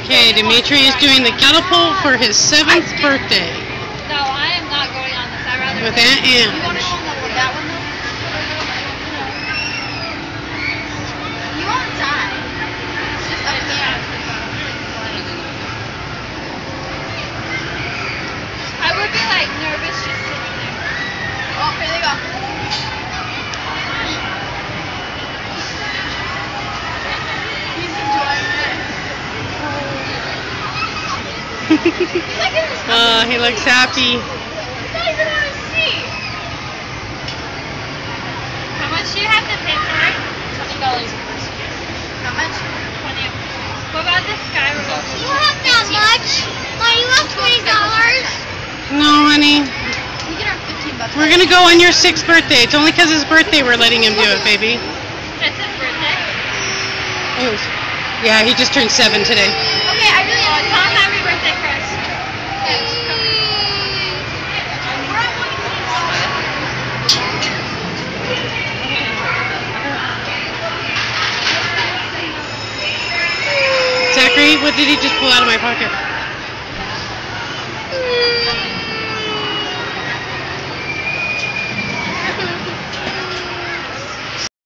Okay, Dimitri is doing the catapult for his 7th birthday. No, I am not going on this. I'd rather With Aunt Ange. You want to go on that one though? You won't die. It's just up here. I would be like nervous just sitting there. Oh, here they go. He's enjoying it. He looks happy. He's not even on his seat. How much do you have to pay for it? $20 a person. How much? 20. What about this guy? You don't have that much. Why you have $20? No, honey. We get our $15. We're gonna go on your 6th birthday. It's only because his birthday we're letting him do it, baby. It's his birthday? Oh, yeah, he just turned 7 today. Okay, I really want to tell him happy birthday first. Zachary, what did he just pull out of my pocket?